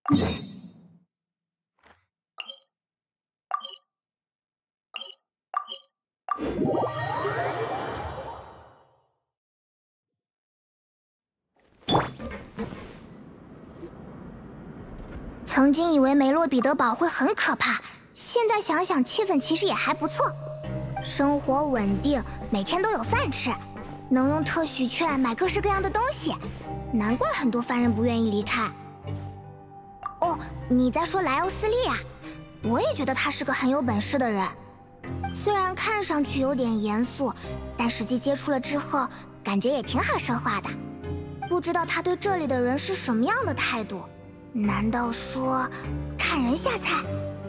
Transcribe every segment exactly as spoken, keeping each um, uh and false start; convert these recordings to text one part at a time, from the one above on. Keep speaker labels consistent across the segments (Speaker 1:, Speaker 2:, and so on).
Speaker 1: 曾经以为梅洛彼得堡会很可怕，现在想想，气氛其实也还不错，生活稳定，每天都有饭吃，能用特许券买各式各样的东西，难怪很多犯人不愿意离开。哦，你在说莱欧斯利啊？我也觉得他是个很有本事的人，虽然看上去有点严肃，但实际接触了之后，感觉也挺好说话的。不知道他对这里的人是什么样的态度？难道说看人下菜？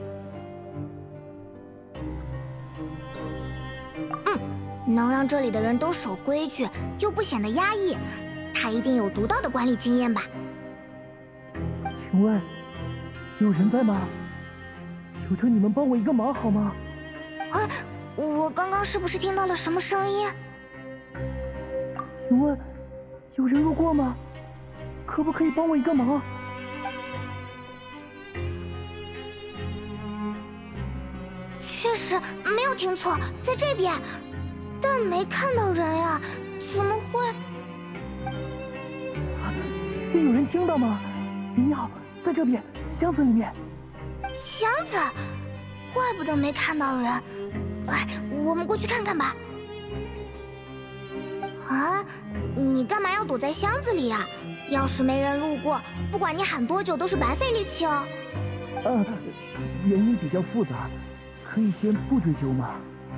Speaker 1: 嗯，能让这里的人都守规矩，又不显得压抑，他一定有独到的管理经验吧？
Speaker 2: 请问，有人在吗？求求你们帮我一个忙好吗？
Speaker 1: 啊，我刚刚是不是听到了什么声音？
Speaker 2: 请问，有人路过吗？可不可以帮我一个忙？
Speaker 1: 确实没有听错，在这边，但没看到人呀，怎么会？
Speaker 2: 啊，是有人听到吗？你好，在这边箱子里面。
Speaker 1: 箱子，怪不得没看到人。哎，我们过去看看吧。啊，你干嘛要躲在箱子里呀？要是没人路过，不管你喊多久都是白费力气哦。
Speaker 2: 呃，原因比较复杂。可以先不追究吗？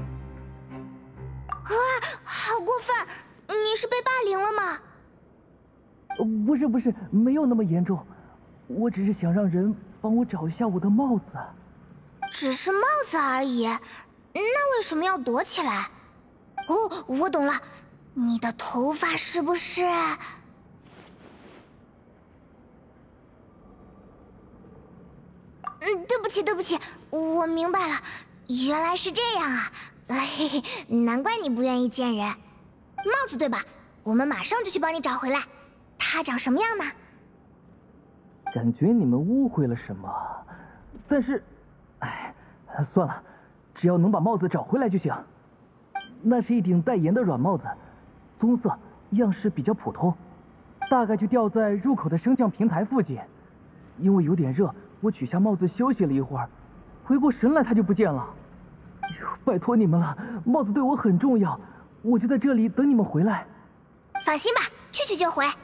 Speaker 1: 啊，好过分！你是被霸凌了吗？
Speaker 2: 不是不是，没有那么严重，我只是想让人帮我找一下我的帽子。
Speaker 1: 只是帽子而已，那为什么要躲起来？哦，我懂了，你的头发是不是？嗯，对不起对不起，我明白了。原来是这样啊！嘿嘿，难怪你不愿意见人。帽子对吧？我们马上就去帮你找回来。它长什么样呢？
Speaker 2: 感觉你们误会了什么，但是，哎，算了，只要能把帽子找回来就行。那是一顶带檐的软帽子，棕色，样式比较普通，大概就吊在入口的升降平台附近。因为有点热，我取下帽子休息了一会儿。回过神来，它就不见了。拜托你们了，帽子对我很重要，我就在这里等你们回来。
Speaker 1: 放心吧，去去就回。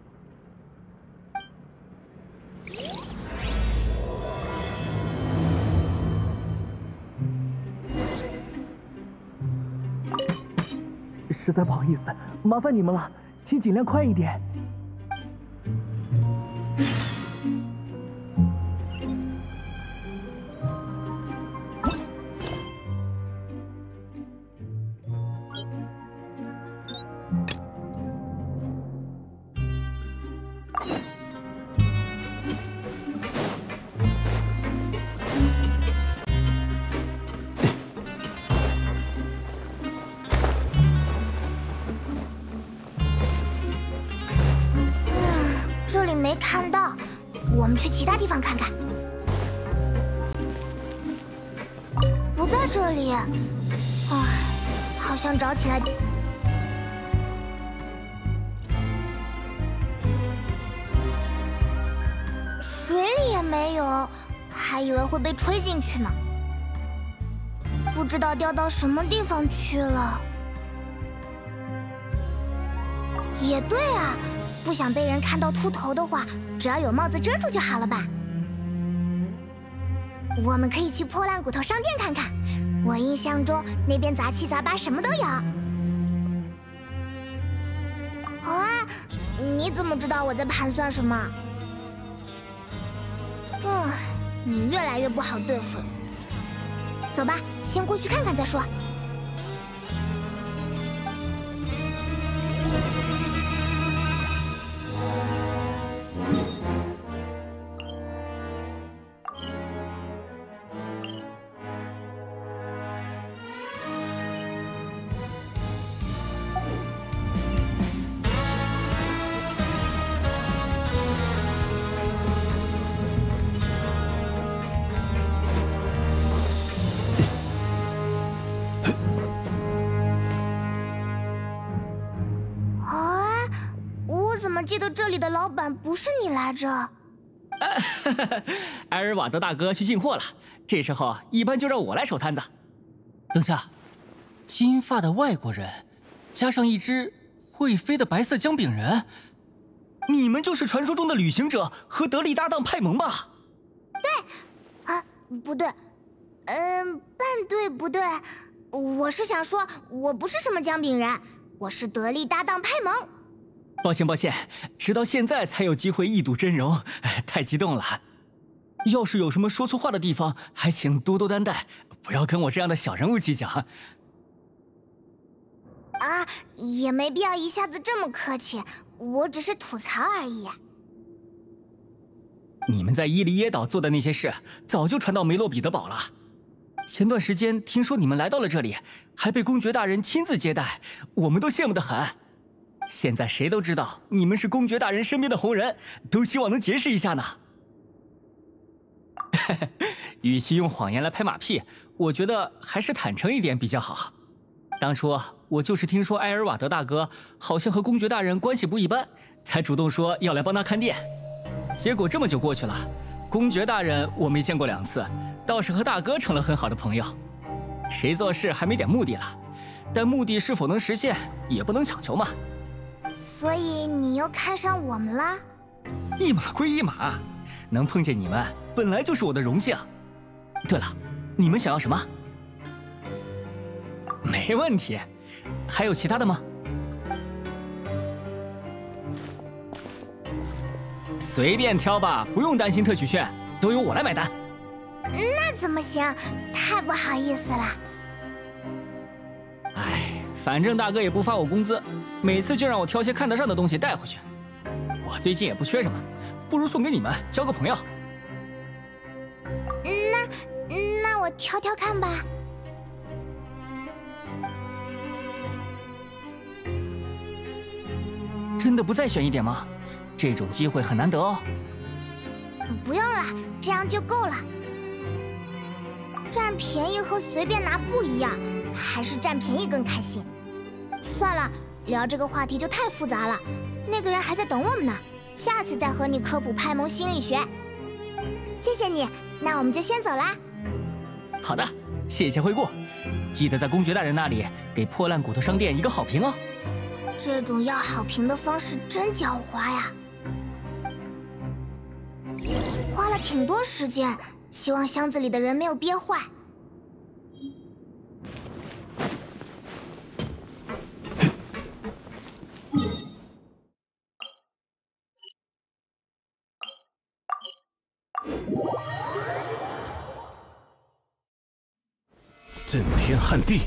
Speaker 2: 实在不好意思，麻烦你们了，请尽量快一点。
Speaker 1: 没看到，我们去其他地方看看。不在这里，唉，好像找起来。水里也没有，还以为会被吹进去呢。不知道掉到什么地方去了。也对啊。不想被人看到秃头的话，只要有帽子遮住就好了吧？我们可以去破烂骨头商店看看，我印象中那边杂七杂八什么都有。啊，你怎么知道我在盘算什么？嗯，你越来越不好对付了。走吧，先过去看看再说。 这里的老板不是你来着？
Speaker 3: 埃尔瓦德大哥去进货了，这时候一般就让我来守摊子。等下，金发的外国人，加上一只会飞的白色姜饼人，你们就是传说中的旅行者和得力搭档派蒙吧？
Speaker 1: 对，啊，不对，嗯，半对不对，我是想说，我不是什么姜饼人，我是得力搭档派蒙。
Speaker 3: 抱歉抱歉，直到现在才有机会一睹真容，太激动了。要是有什么说错话的地方，还请多多担待，不要跟我这样的小人物计较。
Speaker 1: 啊，也没必要一下子这么客气，我只是吐槽而已。
Speaker 3: 你们在伊犁耶岛做的那些事，早就传到梅洛彼得堡了。前段时间听说你们来到了这里，还被公爵大人亲自接待，我们都羡慕得很。现在谁都知道你们是公爵大人身边的红人，都希望能结识一下呢。与其用谎言来拍马屁，我觉得还是坦诚一点比较好。当初我就是听说埃尔瓦德大哥好像和公爵大人关系不一般，才主动说要来帮他看店。结果这么久过去了，公爵大人我没见过两次，倒是和大哥成了很好的朋友。谁做事还没点目的了，但目的是否能实现，也不能强求嘛。
Speaker 1: 所以你又看上我们了？
Speaker 3: 一码归一码，能碰见你们本来就是我的荣幸。对了，你们想要什么？没问题，还有其他的吗？随便挑吧，不用担心特许券，都由我来买单。
Speaker 1: 那怎么行？太不好意思了。
Speaker 3: 哎，反正大哥也不发我工资，每次就让我挑些看得上的东西带回去。我最近也不缺什么，不如送给你们，交个朋友。
Speaker 1: 那那我挑挑看吧。
Speaker 3: 真的不再选一点吗？这种机会很难得哦。
Speaker 1: 不用了，这样就够了。占便宜和随便拿不一样，还是占便宜更开心。算了，聊这个话题就太复杂了。那个人还在等我们呢，下次再和你科普派蒙心理学。谢谢你，那我们就先走啦。
Speaker 3: 好的，谢谢惠顾，记得在公爵大人那里给破烂骨头商店一个好评哦。
Speaker 1: 这种要好评的方式真狡猾呀！花了挺多时间，希望箱子里的人没有憋坏。
Speaker 4: 震天撼地！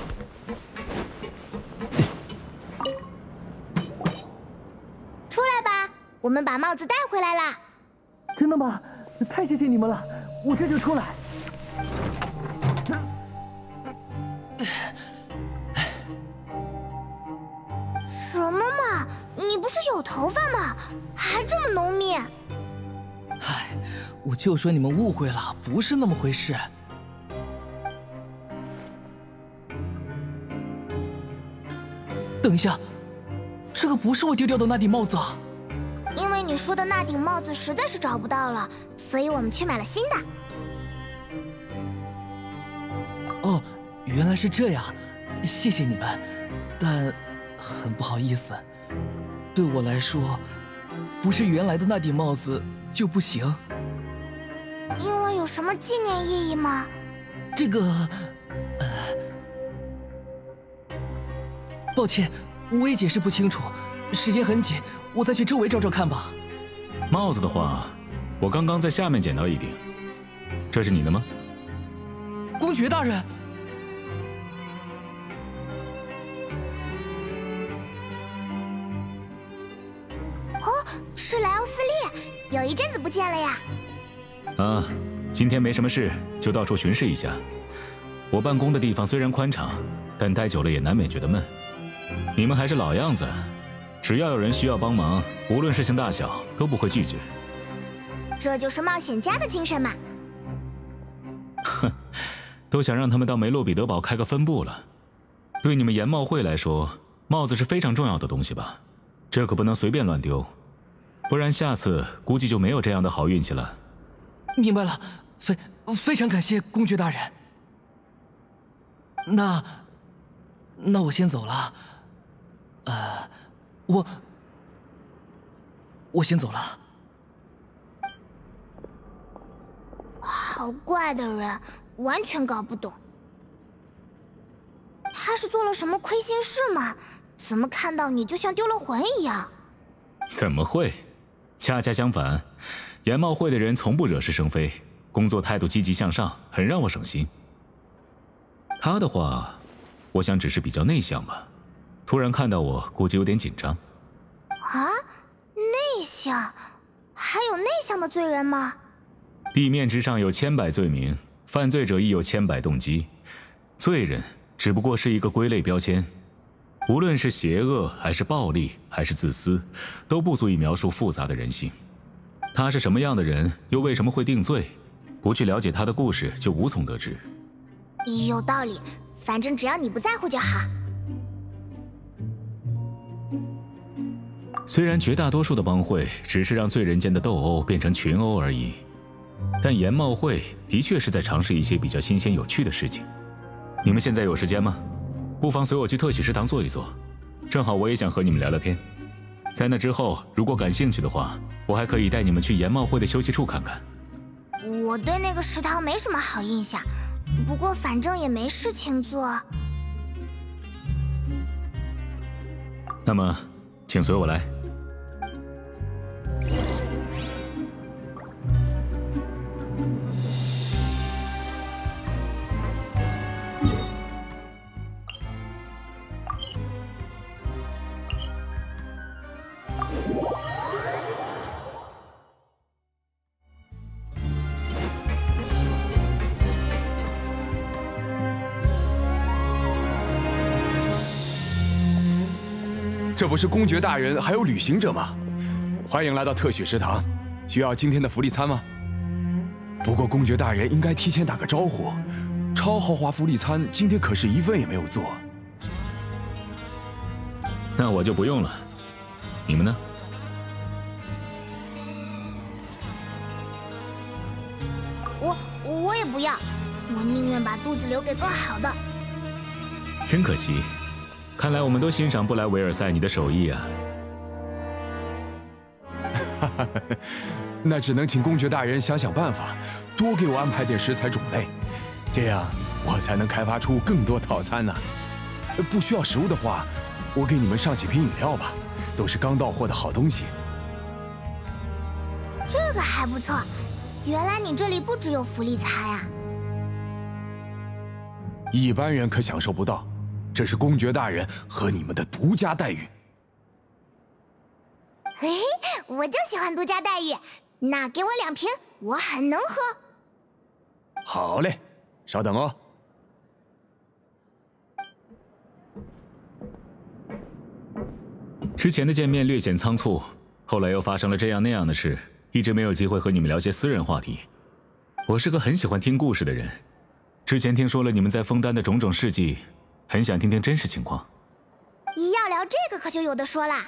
Speaker 1: 出来吧，我们把帽子带回来啦！
Speaker 2: 真的吗？太谢谢你们了，我这就出来。
Speaker 1: 什么嘛？你不是有头发吗？还这么浓密？
Speaker 5: 唉，我就说你们误会了，不是那么回事。等一下，这个不是我丢掉的那顶帽子啊！
Speaker 1: 因为你说的那顶帽子实在是找不到了，所以我们去买了新的。
Speaker 5: 哦，原来是这样，谢谢你们，但很不好意思，对我来说，不是原来的那顶帽子就不行。
Speaker 1: 因为有什么纪念意义吗？
Speaker 5: 这个，呃，抱歉，我也解释不清楚，时间很紧，我再去周围找找看吧。
Speaker 4: 帽子的话，我刚刚在下面捡到一顶，这是你的吗？
Speaker 5: 公爵大人，
Speaker 1: 哦，是莱欧斯利，有一阵子不见了呀。
Speaker 4: 啊，今天没什么事，就到处巡视一下。我办公的地方虽然宽敞，但待久了也难免觉得闷。你们还是老样子，只要有人需要帮忙，无论事情大小，都不会拒绝。
Speaker 1: 这就是冒险家的精神嘛。
Speaker 4: 哼，都想让他们到梅洛彼得堡开个分部了。对你们研帽会来说，帽子是非常重要的东西吧？这可不能随便乱丢， 不然下次估计就没有这样的好运气了。
Speaker 5: 明白了，非非常感谢公爵大人。那，那我先走了。呃，我，我先走了。
Speaker 1: 好怪的人，完全搞不懂。他是做了什么亏心事吗？怎么看到你就像丢了魂一样？
Speaker 4: 怎么会？恰恰相反，研茂会的人从不惹是生非，工作态度积极向上，很让我省心。他的话，我想只是比较内向吧。突然看到我，估计有点紧张。
Speaker 1: 啊，内向？还有内向的罪人吗？
Speaker 4: 地面之上有千百罪名，犯罪者亦有千百动机。罪人只不过是一个归类标签，无论是邪恶还是暴力还是自私，都不足以描述复杂的人性。他是什么样的人，又为什么会定罪？不去了解他的故事，就无从得知。
Speaker 1: 有道理，反正只要你不在乎就好。
Speaker 4: 虽然绝大多数的帮会只是让罪人间的斗殴变成群殴而已，但研茂会的确是在尝试一些比较新鲜有趣的事情。你们现在有时间吗？不妨随我去特许食堂坐一坐，正好我也想和你们聊聊天。在那之后，如果感兴趣的话，我还可以带你们去研茂会的休息处看看。
Speaker 1: 我对那个食堂没什么好印象，不过反正也没事情做。
Speaker 4: 那么，请随我来。
Speaker 6: 这不是公爵大人还有旅行者吗？欢迎来到特许食堂，需要今天的福利餐吗？不过公爵大人应该提前打个招呼，超豪华福利餐今天可是一份也没有做。
Speaker 4: 那我就不用了，你们呢？
Speaker 1: 我我也不要，我宁愿把肚子留给更好的。
Speaker 4: 真可惜。看来我们都欣赏布莱维尔赛你的手艺啊！
Speaker 6: 哈哈，那只能请公爵大人想想办法，多给我安排点食材种类，这样我才能开发出更多套餐呢。不需要食物的话，我给你们上几瓶饮料吧，都是刚到货的好东西。
Speaker 1: 这个还不错，原来你这里不只有福利餐啊！
Speaker 6: 一般人可享受不到。这是公爵大人和你们的独家待遇。
Speaker 1: 嘿，我就喜欢独家待遇，那给我两瓶，我很能喝。
Speaker 6: 好嘞，稍等哦。
Speaker 4: 之前的见面略显仓促，后来又发生了这样那样的事，一直没有机会和你们聊些私人话题。我是个很喜欢听故事的人，之前听说了你们在枫丹的种种事迹。很想听听真实情况。
Speaker 1: 要聊这个可就有的说啦。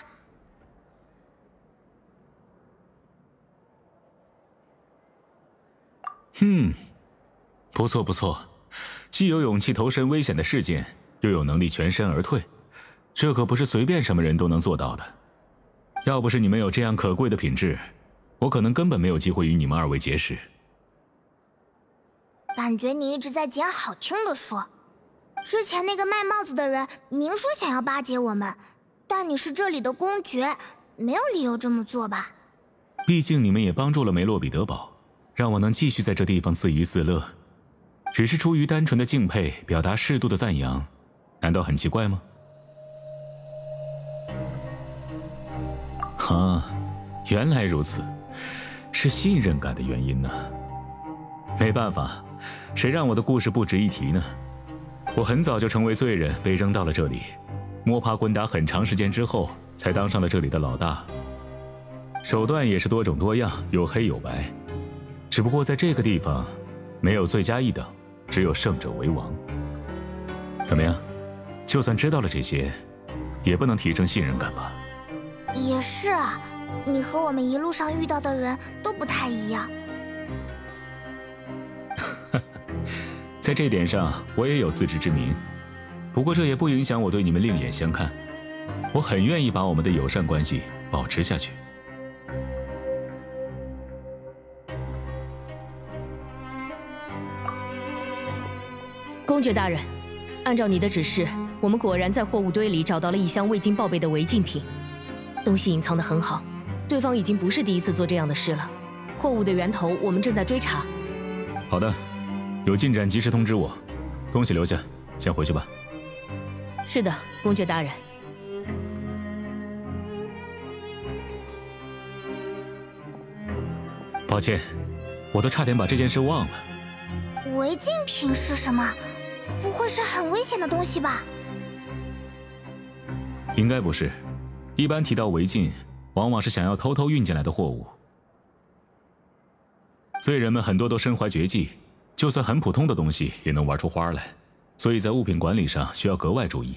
Speaker 4: 嗯，不错不错，既有勇气投身危险的事件，又有能力全身而退，这可不是随便什么人都能做到的。要不是你们有这样可贵的品质，我可能根本没有机会与你们二位结识。
Speaker 1: 感觉你一直在捡好听的说。之前那个卖帽子的人明说想要巴结我们，但你是这里的公爵，没有理由这么做吧？
Speaker 4: 毕竟你们也帮助了梅洛彼得堡，让我能继续在这地方自娱自乐，只是出于单纯的敬佩，表达适度的赞扬，难道很奇怪吗？啊，原来如此，是信任感的原因呢。没办法，谁让我的故事不值一提呢？我很早就成为罪人，被扔到了这里，摸爬滚打很长时间之后，才当上了这里的老大。手段也是多种多样，有黑有白。只不过在这个地方，没有罪加一等，只有胜者为王。怎么样？就算知道了这些，也不能提升信任感吧？
Speaker 1: 也是啊，你和我们一路上遇到的人都不太一样。
Speaker 4: 在这点上，我也有自知之明。不过这也不影响我对你们另眼相看。我很愿意把我们的友善关系保持下去。
Speaker 7: 公爵大人，按照你的指示，我们果然在货物堆里找到了一箱未经报备的违禁品，东西隐藏得很好，对方已经不是第一次做这样的事了。货物的源头我们正在追查。
Speaker 4: 好的，有进展及时通知我。东西留下，先回去吧。
Speaker 7: 是的，公爵大人。
Speaker 4: 抱歉，我都差点把这件事忘了。
Speaker 1: 违禁品是什么？不会是很危险的东西吧？
Speaker 4: 应该不是，一般提到违禁，往往是想要偷偷运进来的货物。罪人们很多都身怀绝技，就算很普通的东西也能玩出花来，所以在物品管理上需要格外注意。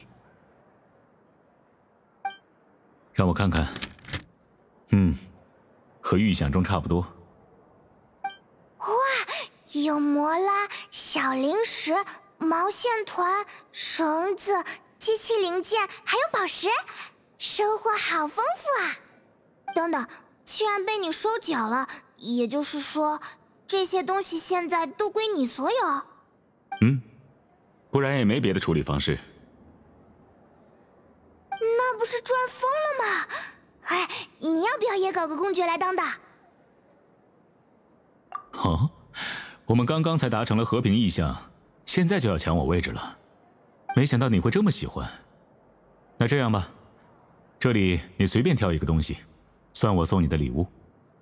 Speaker 4: 让我看看，嗯，和预想中差不多。
Speaker 1: 哇，有摩拉、小零食、毛线团、绳子、机器零件，还有宝石，收获好丰富啊！等等，既然被你收缴了，也就是说，这些东西现在都归你所有？
Speaker 4: 嗯，不然也没别的处理方式。
Speaker 1: 那不是赚疯了吗？哎，你要不要也搞个公爵来当的？
Speaker 4: 哦，我们刚刚才达成了和平意向，现在就要抢我位置了，没想到你会这么喜欢。那这样吧，这里你随便挑一个东西，算我送你的礼物。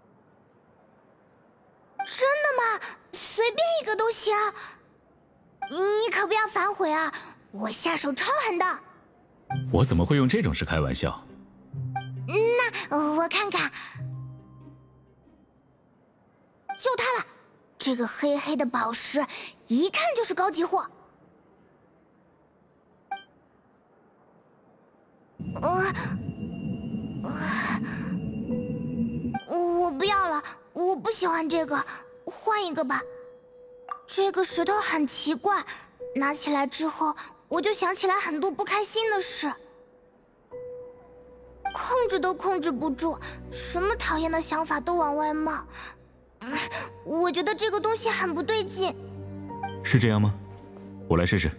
Speaker 1: 真的吗？随便一个都行。你可不要反悔啊！我下手超狠的。
Speaker 4: 我怎么会用这种事开玩笑？
Speaker 1: 那我看看，就它了。这个黑黑的宝石，一看就是高级货。呃，我不要了，我不喜欢这个，换一个吧。这个石头很奇怪，拿起来之后，我就想起来很多不开心的事，控制都控制不住，什么讨厌的想法都往外冒。嗯，我觉得这个东西很不对劲。
Speaker 4: 是这样吗？我来试试。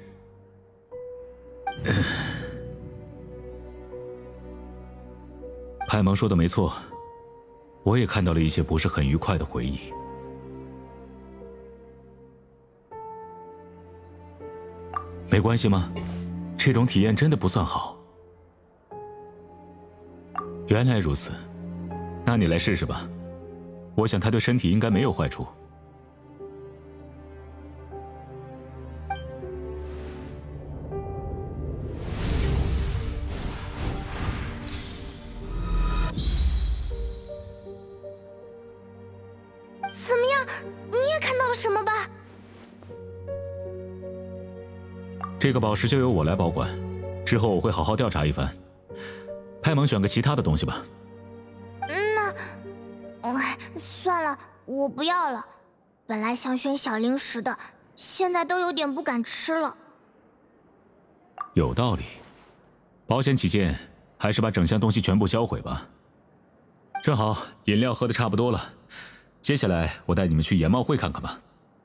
Speaker 4: 派蒙说的没错，我也看到了一些不是很愉快的回忆。没关系吗？这种体验真的不算好。原来如此，那你来试试吧。我想它对身体应该没有坏处。
Speaker 1: 怎么样？你也看到了什么吧？
Speaker 4: 这个宝石就由我来保管，之后我会好好调查一番。派蒙选个其他的东西吧。
Speaker 1: 那，哎，算了，我不要了。本来想选小零食的，现在都有点不敢吃了。
Speaker 4: 有道理，保险起见，还是把整箱东西全部销毁吧。正好饮料喝的差不多了，接下来我带你们去研贸会看看吧。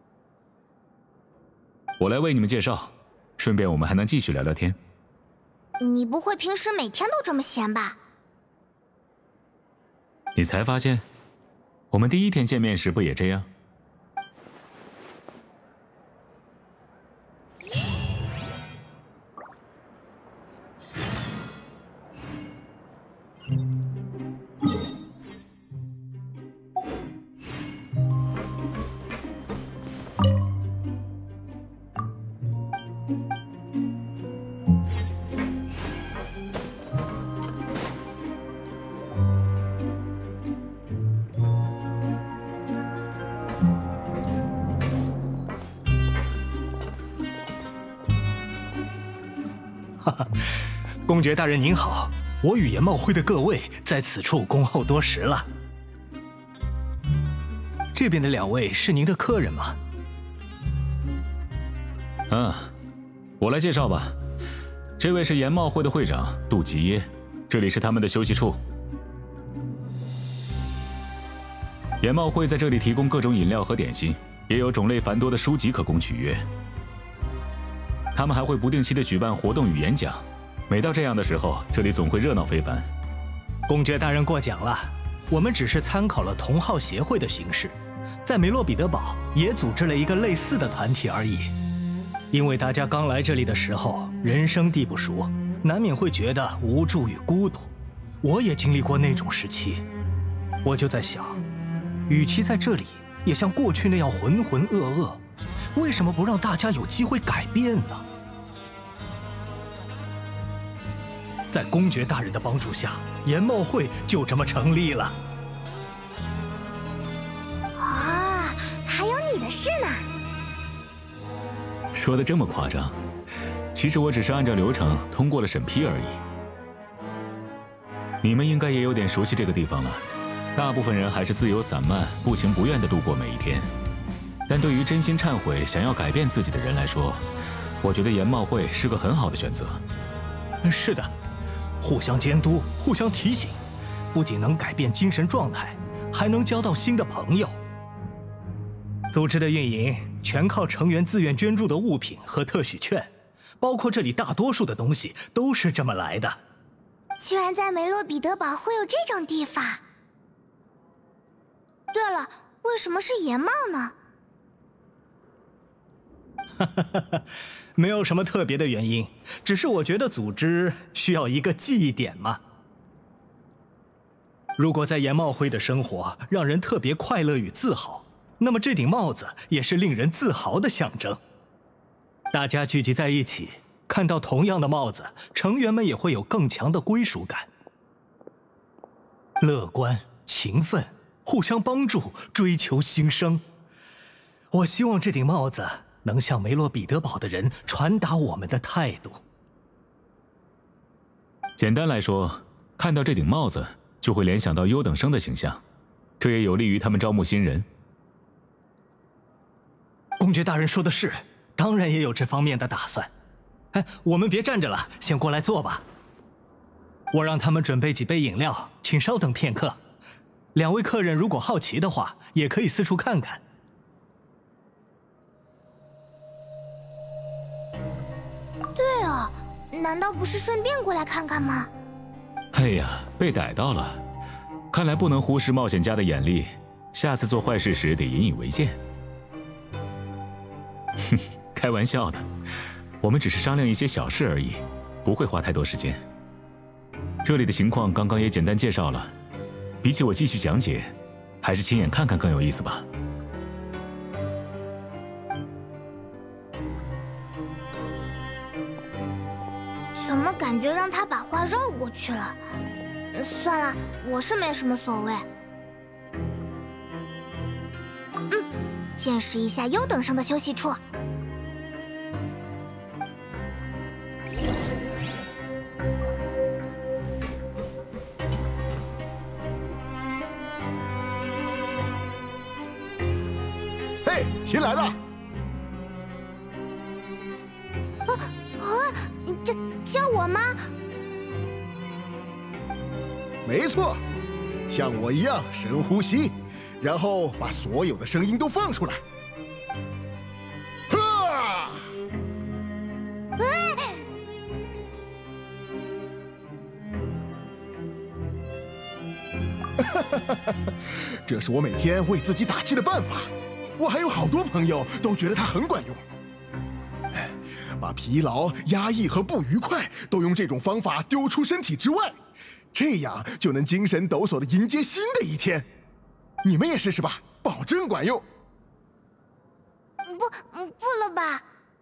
Speaker 4: 我来为你们介绍，顺便我们还能继续聊聊天。
Speaker 1: 你不会平时每天都这么闲吧？
Speaker 4: 你才发现，我们第一天见面时不也这样？
Speaker 8: 公爵大人您好， 我与研茂会的各位在此处恭候多时了。这边的两位是您的客人吗？
Speaker 4: 嗯，我来介绍吧。这位是研茂会的会长杜吉耶，这里是他们的休息处。研茂会在这里提供各种饮料和点心，也有种类繁多的书籍可供取阅。他们还会不定期的举办活动与演讲，每到这样的时候，这里总会热闹非凡。
Speaker 8: 公爵大人过奖了，我们只是参考了同好协会的形式，在梅洛彼得堡也组织了一个类似的团体而已。因为大家刚来这里的时候，人生地不熟，难免会觉得无助与孤独。我也经历过那种时期，我就在想，与其在这里也像过去那样浑浑噩噩，为什么不让大家有机会改变呢？在公爵大人的帮助下，研茂会就这么成立了。
Speaker 1: 啊，还有你的事呢。
Speaker 4: 说的这么夸张，其实我只是按照流程通过了审批而已。你们应该也有点熟悉这个地方了，大部分人还是自由散漫、不情不愿地度过每一天。但对于真心忏悔、想要改变自己的人来说，我觉得研茂会是个很好的选择。
Speaker 8: 是的，互相监督、互相提醒，不仅能改变精神状态，还能交到新的朋友。组织的运营全靠成员自愿捐助的物品和特许券，包括这里大多数的东西都是这么来的。
Speaker 1: 居然在梅洛彼得堡会有这种地方。对了，为什么是研茂呢？
Speaker 8: 没有什么特别的原因，只是我觉得组织需要一个记忆点嘛。如果在研茂会的生活让人特别快乐与自豪，那么这顶帽子也是令人自豪的象征。大家聚集在一起，看到同样的帽子，成员们也会有更强的归属感。乐观、勤奋、互相帮助、追求新生。我希望这顶帽子能向梅洛彼得堡的人传达我们的态度。
Speaker 4: 简单来说，看到这顶帽子就会联想到优等生的形象，这也有利于他们招募新人。
Speaker 8: 公爵大人说的是，当然也有这方面的打算。哎，我们别站着了，先过来坐吧。我让他们准备几杯饮料，请稍等片刻。两位客人如果好奇的话，也可以四处看看。
Speaker 1: 对哦，难道不是顺便过来看看吗？
Speaker 4: 哎呀，被逮到了！看来不能忽视冒险家的眼力，下次做坏事时得引以为戒。哼，开玩笑的，我们只是商量一些小事而已，不会花太多时间。这里的情况刚刚也简单介绍了，比起我继续讲解，还是亲眼看看更有意思吧。
Speaker 1: 怎么感觉让他把话绕过去了？算了，我是没什么所谓。嗯，见识一下优等生的休息处。
Speaker 9: 嘿，新来的。
Speaker 1: 啊啊！叫叫我吗？
Speaker 9: 没错，像我一样深呼吸，然后把所有的声音都放出来。哈！这是我每天为自己打气的办法。我还有好多朋友都觉得它很管用。把疲劳、压抑和不愉快都用这种方法丢出身体之外。这样就能精神抖擞地迎接新的一天，你们也试试吧，保证管用。
Speaker 1: 不，不了吧？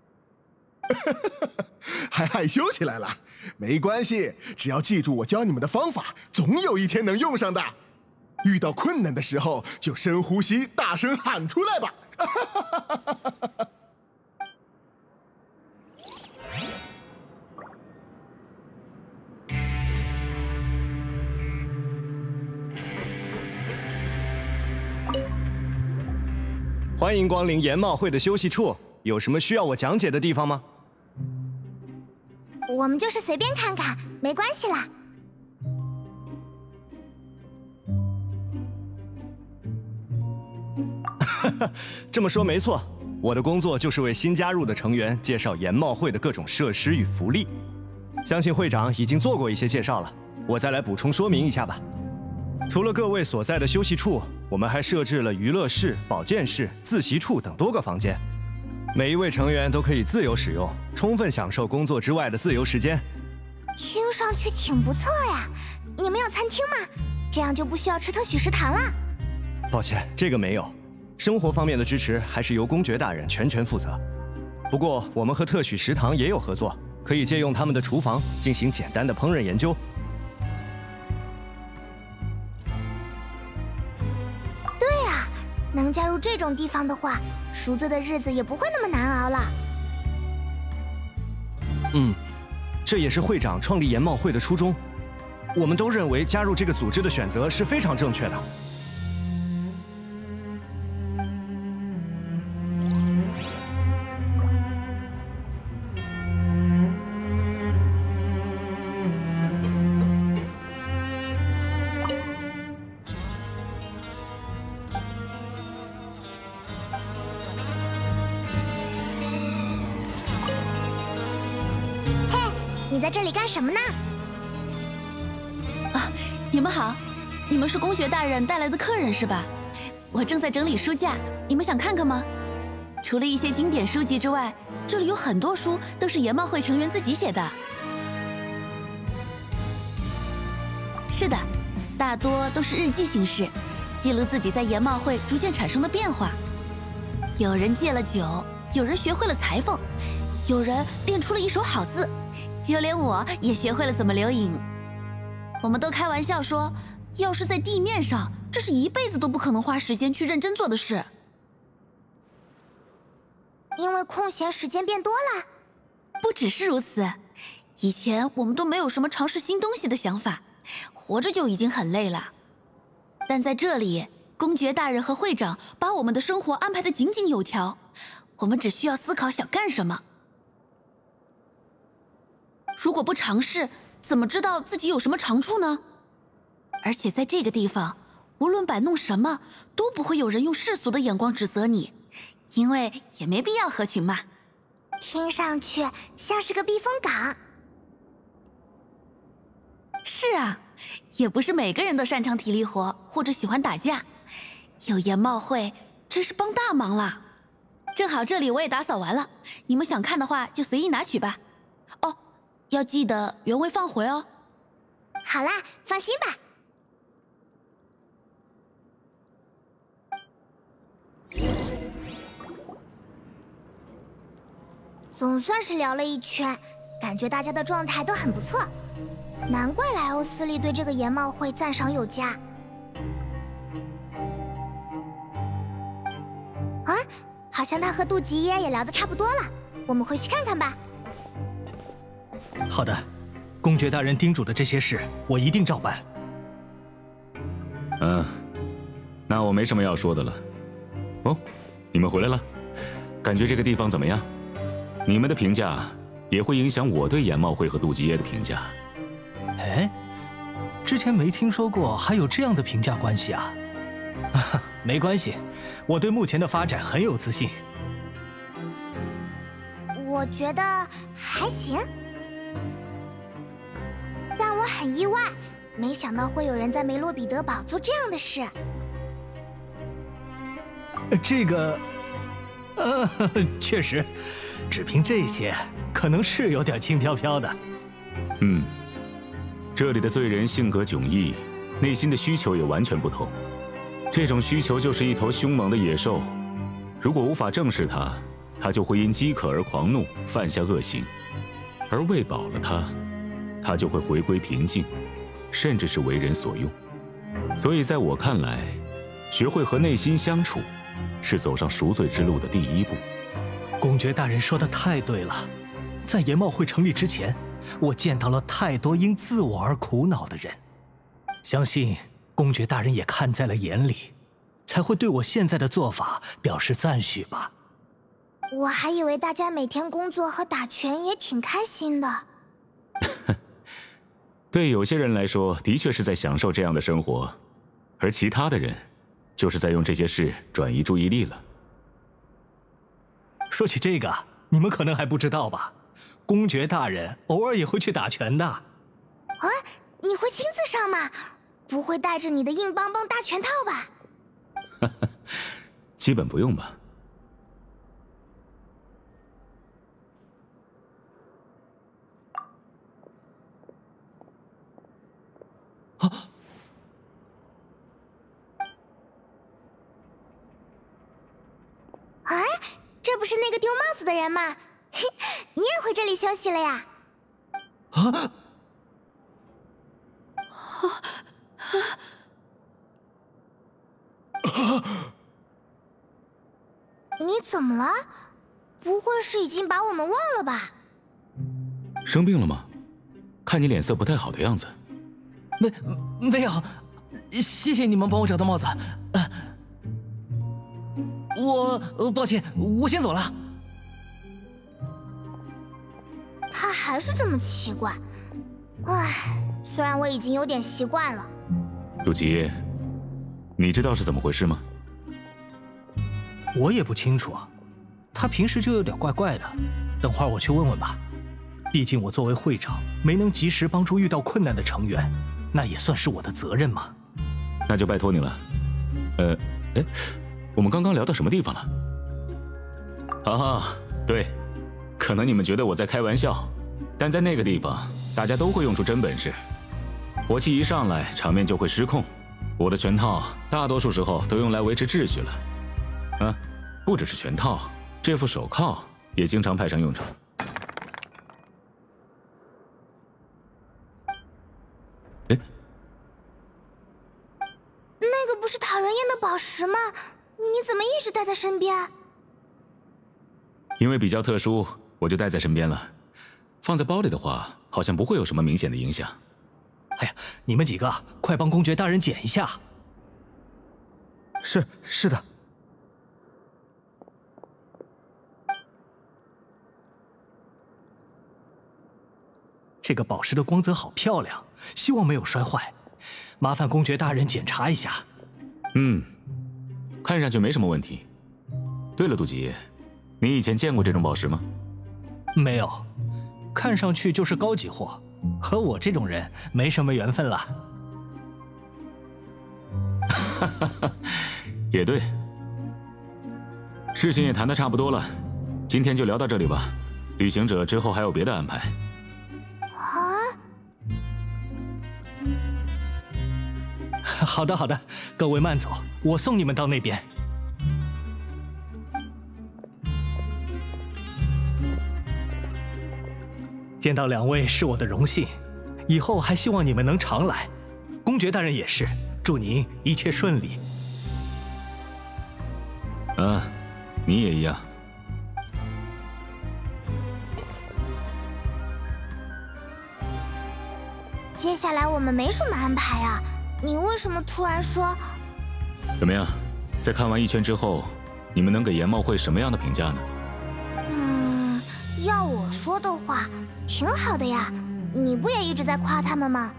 Speaker 9: 还害羞起来了？没关系，只要记住我教你们的方法，总有一天能用上的。遇到困难的时候，就深呼吸，大声喊出来吧。
Speaker 10: 欢迎光临研茂会的休息处，有什么需要我讲解的地方吗？
Speaker 1: 我们就是随便看看，没关系啦。
Speaker 10: 这么说没错，我的工作就是为新加入的成员介绍研茂会的各种设施与福利。相信会长已经做过一些介绍了，我再来补充说明一下吧。除了各位所在的休息处，我们还设置了娱乐室、保健室、自习处等多个房间，每一位成员都可以自由使用，充分享受工作之外的自由时间。
Speaker 1: 听上去挺不错呀。你们有餐厅吗？这样就不需要吃特许食堂了。
Speaker 10: 抱歉，这个没有。生活方面的支持还是由公爵大人全权负责。不过，我们和特许食堂也有合作，可以借用他们的厨房进行简单的烹饪研究。
Speaker 1: 对啊，能加入这种地方的话，赎罪的日子也不会那么难熬了。
Speaker 10: 嗯，这也是会长创立研茂会的初衷。我们都认为加入这个组织的选择是非常正确的。
Speaker 1: 你在这里干什么呢？
Speaker 11: 啊，你们好，你们是公爵大人带来的客人是吧？我正在整理书架，你们想看看吗？除了一些经典书籍之外，这里有很多书都是研茂会成员自己写的。是的，大多都是日记形式，记录自己在研茂会逐渐产生的变化。有人戒了酒，有人学会了裁缝，有人练出了一手好字。就连我也学会了怎么留影。我们都开玩笑说，要是在地面上，这是一辈子都不可能花时间去认真做的事。
Speaker 1: 因为空闲时间变多了？
Speaker 11: 不只是如此，以前我们都没有什么尝试新东西的想法，活着就已经很累了。但在这里，公爵大人和会长把我们的生活安排得井井有条，我们只需要思考想干什么。如果不尝试，怎么知道自己有什么长处呢？而且在这个地方，无论摆弄什么，都不会有人用世俗的眼光指责你，因为也没必要合群嘛。
Speaker 1: 听上去像是个避风港。
Speaker 11: 是啊，也不是每个人都擅长体力活或者喜欢打架，有研茂会真是帮大忙了。正好这里我也打扫完了，你们想看的话就随意拿取吧。哦。要记得原位放回哦。
Speaker 1: 好啦，放心吧。总算是聊了一圈，感觉大家的状态都很不错，难怪莱欧斯利对这个研茂会赞赏有加。啊，好像他和杜吉耶也聊得差不多了，我们回去看看吧。
Speaker 8: 好的，公爵大人叮嘱的这些事，我一定照办。
Speaker 4: 嗯，那我没什么要说的了。哦，你们回来了，感觉这个地方怎么样？你们的评价也会影响我对研茂会和杜吉耶的评价。
Speaker 8: 哎，之前没听说过还有这样的评价关系啊。没关系，我对目前的发展很有自信。
Speaker 1: 我觉得还行。但我很意外，没想到会有人在梅洛彼得堡做这样的事。
Speaker 8: 这个，呃，确实，只凭这些，可能是有点轻飘飘的。
Speaker 4: 嗯，这里的罪人性格迥异，内心的需求也完全不同。这种需求就是一头凶猛的野兽，如果无法正视它，它就会因饥渴而狂怒，犯下恶行；而喂饱了它，它就会回归平静，甚至是为人所用。所以在我看来，学会和内心相处，是走上赎罪之路的第一步。
Speaker 8: 公爵大人说的太对了，在研茂会成立之前，我见到了太多因自我而苦恼的人，相信公爵大人也看在了眼里。 才会对我现在的做法表示赞许吧。
Speaker 1: 我还以为大家每天工作和打拳也挺开心的。
Speaker 4: 对有些人来说，的确是在享受这样的生活，而其他的人，就是在用这些事转移注意力了。
Speaker 8: 说起这个，你们可能还不知道吧？公爵大人偶尔也会去打拳的。
Speaker 1: 啊，你会亲自上吗？不会带着你的硬邦邦大拳套吧？
Speaker 4: 基本不用吧。
Speaker 5: 啊！
Speaker 1: 哎，这不是那个丢帽子的人吗？嘿，你也回这里休息了呀？
Speaker 5: 啊！
Speaker 1: 你怎么了？不会是已经把我们忘了吧？
Speaker 4: 生病了吗？看你脸色不太好的样子。
Speaker 5: 没没有，谢谢你们帮我找到帽子。呃、我、呃、抱歉，我先走了。
Speaker 1: 他还是这么奇怪。唉，虽然我已经有点习惯了。
Speaker 4: 杜琪，你知道是怎么回事吗？
Speaker 8: 我也不清楚，他平时就有点怪怪的。等会儿我去问问吧。毕竟我作为会长，没能及时帮助遇到困难的成员，那也算是我的责任嘛。
Speaker 4: 那就拜托你了。呃，哎，我们刚刚聊到什么地方了？啊，对，可能你们觉得我在开玩笑，但在那个地方，大家都会用出真本事，火气一上来，场面就会失控。我的拳套大多数时候都用来维持秩序了。啊，不只是拳套，这副手铐也经常派上用场。哎，
Speaker 1: 那个不是讨人厌的宝石吗？你怎么一直带在身边？
Speaker 4: 因为比较特殊，我就带在身边了。放在包里的话，好像不会有什么明显的影响。
Speaker 8: 哎呀，你们几个快帮公爵大人捡一下。
Speaker 10: 是是的。
Speaker 8: 这个宝石的光泽好漂亮，希望没有摔坏，麻烦公爵大人检查一下。
Speaker 4: 嗯，看上去没什么问题。对了，杜吉，你以前见过这种宝石吗？
Speaker 8: 没有，看上去就是高级货，和我这种人没什么缘分了。
Speaker 4: 哈哈哈，也对。事情也谈得差不多了，今天就聊到这里吧。旅行者之后还有别的安排。
Speaker 8: 好的，好的，各位慢走，我送你们到那边。见到两位是我的荣幸，以后还希望你们能常来。公爵大人也是，祝您一切顺利。
Speaker 4: 啊，你也一样。
Speaker 1: 接下来我们没什么安排啊。你为什么突然说？
Speaker 4: 怎么样，在看完一圈之后，你们能给研茂会什么样的评价呢？
Speaker 1: 嗯，要我说的话，挺好的呀。你不也一直在夸他们吗？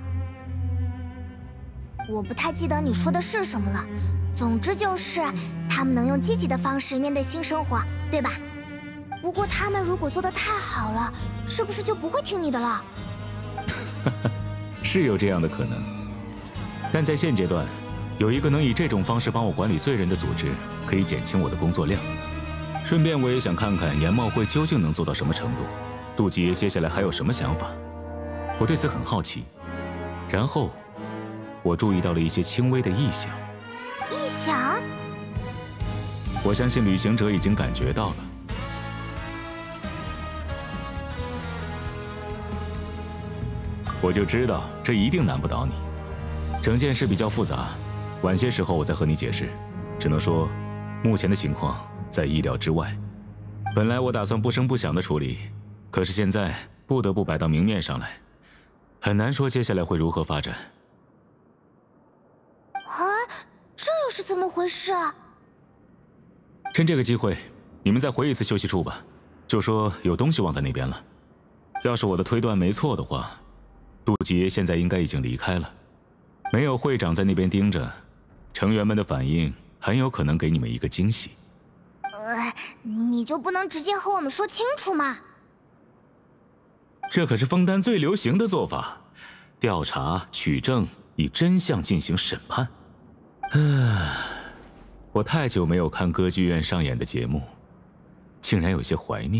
Speaker 1: 我不太记得你说的是什么了。总之就是，他们能用积极的方式面对新生活，对吧？不过他们如果做得太好了，是不是就不会听你的了？
Speaker 4: 是有这样的可能。但在现阶段，有一个能以这种方式帮我管理罪人的组织，可以减轻我的工作量。顺便，我也想看看研茂会究竟能做到什么程度。杜吉接下来还有什么想法？我对此很好奇。然后，我注意到了一些轻微的异响。
Speaker 1: 异响？
Speaker 4: 我相信旅行者已经感觉到了。我就知道这一定难不倒你。整件事比较复杂，晚些时候我再和你解释。只能说，目前的情况在意料之外。本来我打算不声不响的处理，可是现在不得不摆到明面上来，很难说接下来会如何发展。
Speaker 1: 啊，这又是怎么回事啊？
Speaker 4: 趁这个机会，你们再回一次休息处吧，就说有东西忘在那边了。要是我的推断没错的话，杜吉耶现在应该已经离开了。没有会长在那边盯着，成员们的反应很有可能给你们一个惊喜。
Speaker 1: 呃，你就不能直接和我们说清楚吗？
Speaker 4: 这可是枫丹最流行的做法，调查、取证，以真相进行审判。唉，我太久没有看歌剧院上演的节目，竟然有些怀念。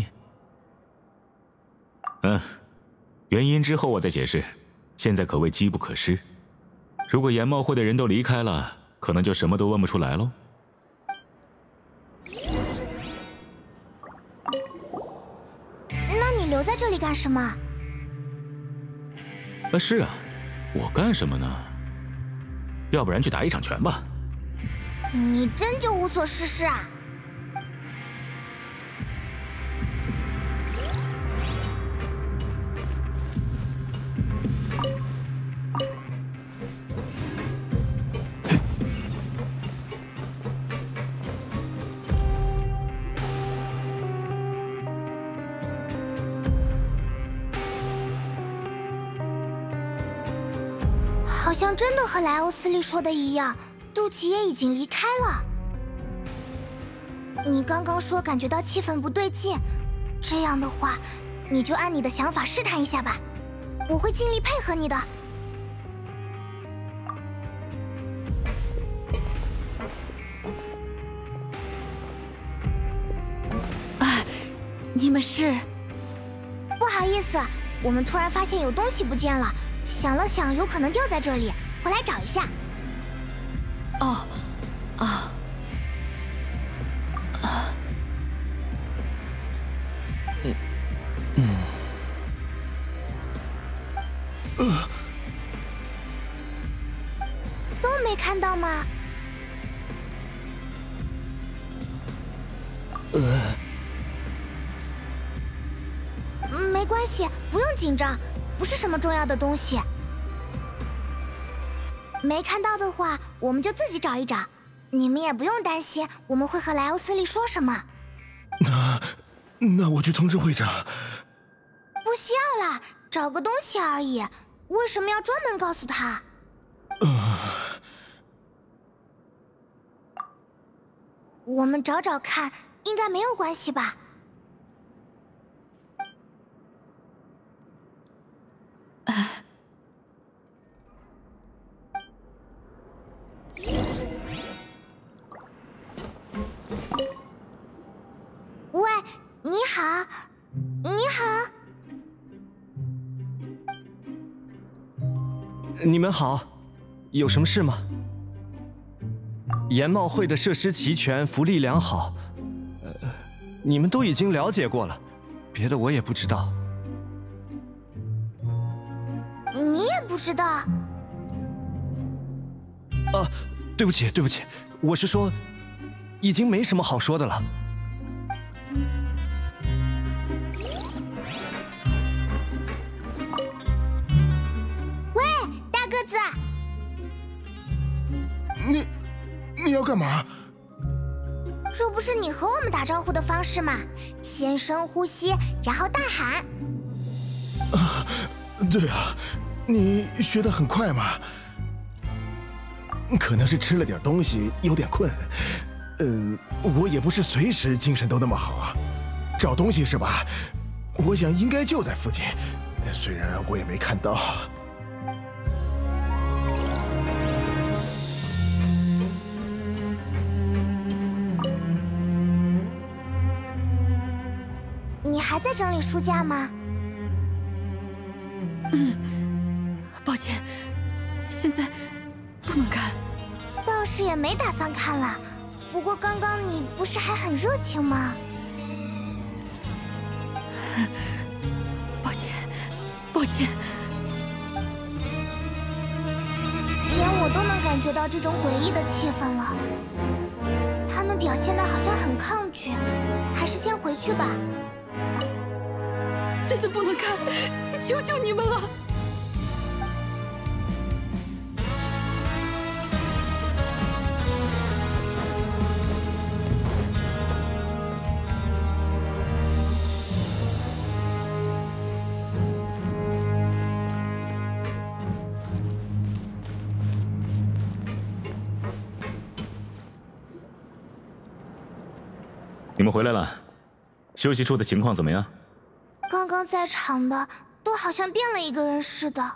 Speaker 4: 嗯，原因之后我再解释，现在可谓机不可失。如果研茂会的人都离开了，可能就什么都问不出来喽。
Speaker 1: 那你留在这里干什么？
Speaker 4: 啊，是啊，我干什么呢？要不然去打一场拳吧。
Speaker 1: 你真就无所事事啊？好像真的和莱欧斯利说的一样，杜琪也已经离开了。你刚刚说感觉到气氛不对劲，这样的话，你就按你的想法试探一下吧，我会尽力配合你的。
Speaker 11: 啊，你们是？
Speaker 1: 不好意思，我们突然发现有东西不见了。想了想，有可能掉在这里，回来找一下。
Speaker 11: 哦，啊，啊，
Speaker 9: 嗯，嗯，呃，
Speaker 1: 都没看到吗？
Speaker 9: 呃，
Speaker 1: 没关系，不用紧张。不是什么重要的东西，没看到的话，我们就自己找一找。你们也不用担心我们会和莱欧斯利说什么。
Speaker 9: 那那我去通知会长。
Speaker 1: 不需要啦，找个东西而已，为什么要专门告诉他？
Speaker 9: 呃，
Speaker 1: 我们找找看，应该没有关系吧。喂，你好，你好，
Speaker 10: 你们好，有什么事吗？研茂会的设施齐全，福利良好，呃，你们都已经了解过了，别的我也不知道。
Speaker 1: 你也不知道？
Speaker 10: 啊，对不起，对不起，我是说，已经没什么好说的了。
Speaker 1: 喂，大个子，
Speaker 9: 你你要干嘛？
Speaker 1: 这不是你和我们打招呼的方式吗？先深呼吸，然后大喊。
Speaker 9: 啊，对啊，你学得很快嘛。可能是吃了点东西，有点困。嗯，我也不是随时精神都那么好啊。找东西是吧？我想应该就在附近，虽然我也没看到。
Speaker 1: 你还在整理书架吗？
Speaker 11: 嗯，抱歉，现在不能看。
Speaker 1: 倒是也没打算看了，不过刚刚你不是还很热情吗？
Speaker 11: 抱歉，抱歉。
Speaker 1: 连我都能感觉到这种诡异的气氛了。他们表现得好像很抗拒，还是先回去吧。
Speaker 11: 真的不能看，求求你们了！
Speaker 4: 你们回来了，休息处的情况怎么样？
Speaker 1: 刚刚在场的都好像变了一个人似的。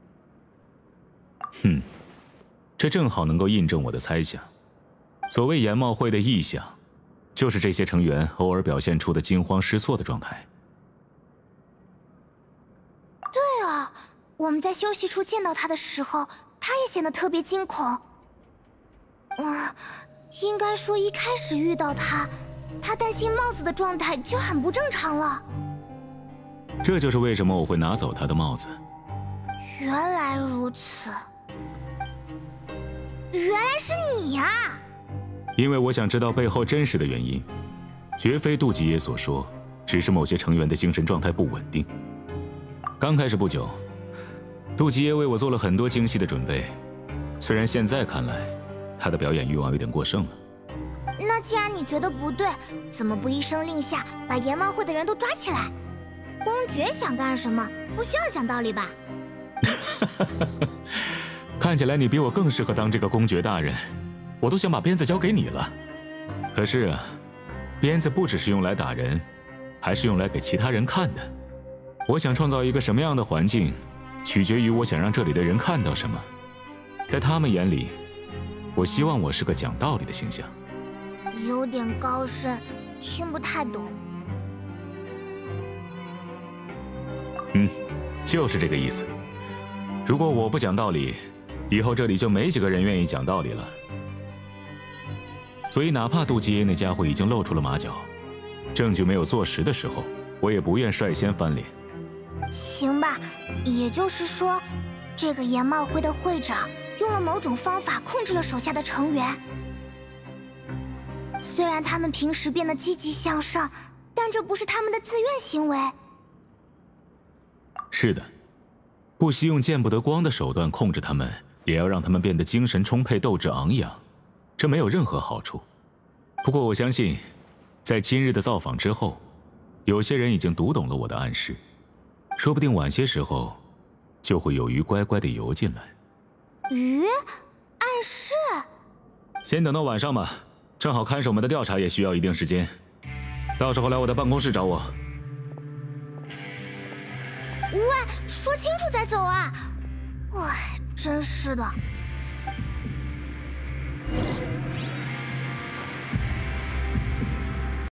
Speaker 4: 哼，这正好能够印证我的猜想。所谓研茂会的异象，就是这些成员偶尔表现出的惊慌失措的状态。
Speaker 1: 对啊，我们在休息处见到他的时候，他也显得特别惊恐。嗯，应该说一开始遇到他，他担心帽子的状态就很不正常了。
Speaker 4: 这就是为什么我会拿走他的帽子。
Speaker 1: 原来如此，原来是你呀！
Speaker 4: 因为我想知道背后真实的原因，绝非杜吉耶所说，只是某些成员的精神状态不稳定。刚开始不久，杜吉耶为我做了很多精细的准备，虽然现在看来，他的表演欲望有点过剩了。
Speaker 1: 那既然你觉得不对，怎么不一声令下把研茂会的人都抓起来？公爵想干什么，不需要讲道理吧？
Speaker 4: 看起来你比我更适合当这个公爵大人，我都想把鞭子交给你了。可是啊，鞭子不只是用来打人，还是用来给其他人看的。我想创造一个什么样的环境，取决于我想让这里的人看到什么。在他们眼里，我希望我是个讲道理的形象。
Speaker 1: 有点高深，听不太懂。
Speaker 4: 嗯，就是这个意思。如果我不讲道理，以后这里就没几个人愿意讲道理了。所以，哪怕杜基耶那家伙已经露出了马脚，证据没有坐实的时候，我也不愿率先翻脸。
Speaker 1: 行吧，也就是说，这个研茂会的会长用了某种方法控制了手下的成员。虽然他们平时变得积极向上，但这不是他们的自愿行为。
Speaker 4: 是的，不惜用见不得光的手段控制他们，也要让他们变得精神充沛、斗志昂扬，这没有任何好处。不过我相信，在今日的造访之后，有些人已经读懂了我的暗示，说不定晚些时候，就会有鱼乖乖地游进来。
Speaker 1: 鱼？暗示？
Speaker 4: 先等到晚上吧，正好看守们的调查也需要一定时间，到时候来我的办公室找我。
Speaker 1: 喂，说清楚再走啊！喂，真是的。